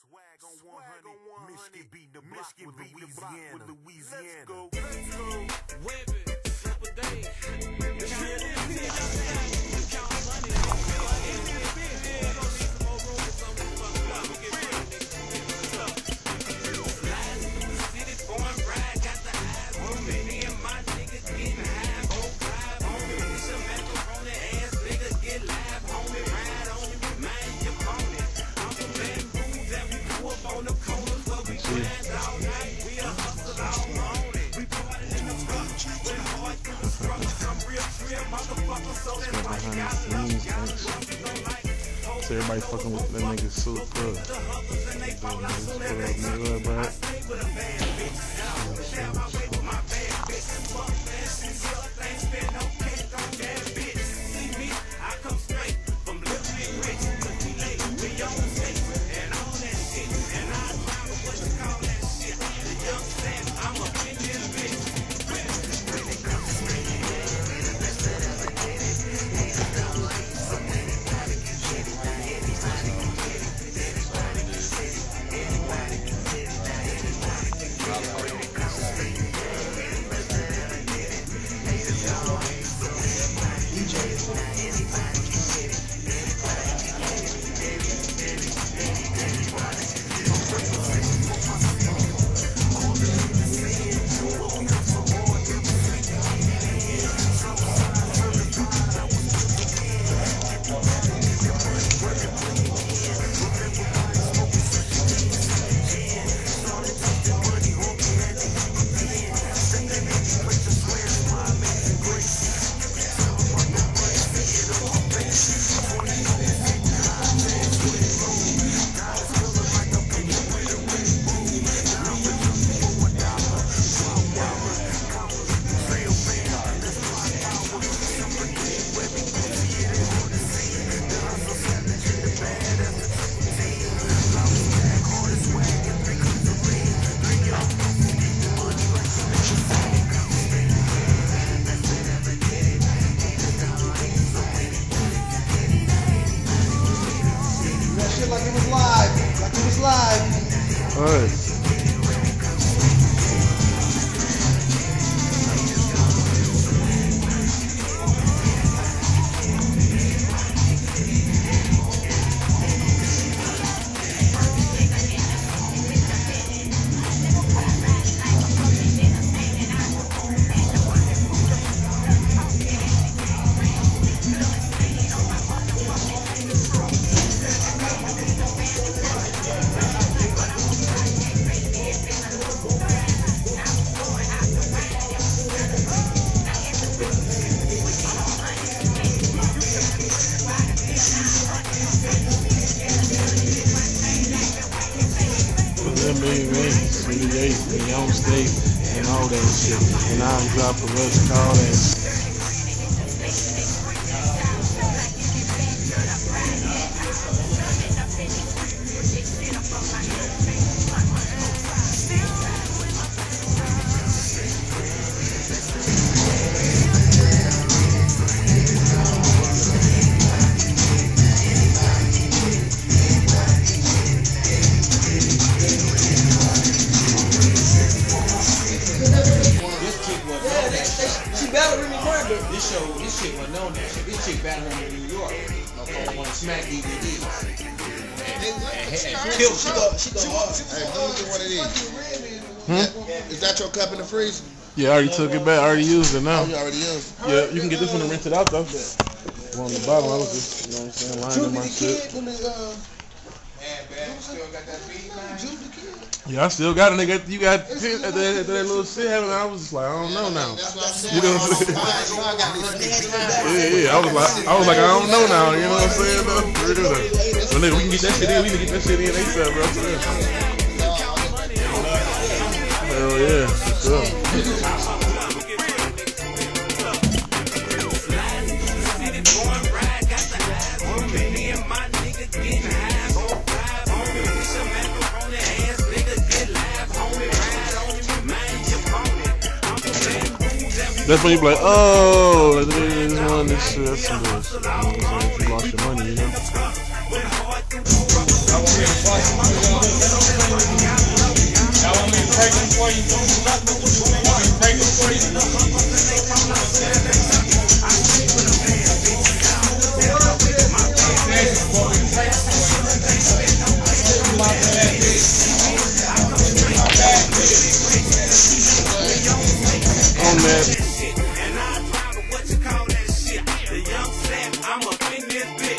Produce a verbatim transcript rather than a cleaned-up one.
Swag on one hundred, Michigan beat the block with Louisiana. Let's go, let's go. WEBBIE, Supa day. The shit is here, we count money. It's been big, we gon' need some more room or something. We get sliding through the city, foreign bride, got the eyes on me. Me and my niggas getting high, whole vibe on me. Some macaroni ass nigga get live, homie. Ride on me, mind your pony. I'm a man rules that we grew up on the corners where we grind all night. We a hustle all morning. We party in the front, went hard through the struggle. Some real real motherfuckers, so that's why you gotta love, gotta love, you don't like it. So everybody fucking with that nigga Supa. Like it was live, like it was live. All right. seventy-eight, and Young State, and all that shit. And I'm dropping what's called that. This show, this chick wasn't known that shit. This chick battled her in New York on one of Smack D V Ds. She go, she go hard. Hey, let me get one of these. Hmm? Is that your cup in the freezer? Yeah, I already took it back. I already used it now. Oh, you already used it? Yeah, you can get this one and rinse it out though. One on the bottom, I was just, you know what I'm saying, lying in my shit. Man, man, you still got that beat, man? Yeah, I still got it. Nigga, you got at that, at that little shit happening. I was just like, I don't know now. That's what I'm saying. You know what I'm saying? Yeah, yeah. I was like, I was like, I don't know now. You know what I'm saying? Though? So nigga, we can get that shit in. We can get that shit in ASAP, bro. Hell yeah, for sure. That's when you be like, oh, this one, this shit, that's some bullshit. You lost your money, you know. Y'all want me to bust them for y'all? Y'all want me to break them for you? Want me to break them for you? On that. And I drive what you call that shit. The young fat, I'm up in this bitch.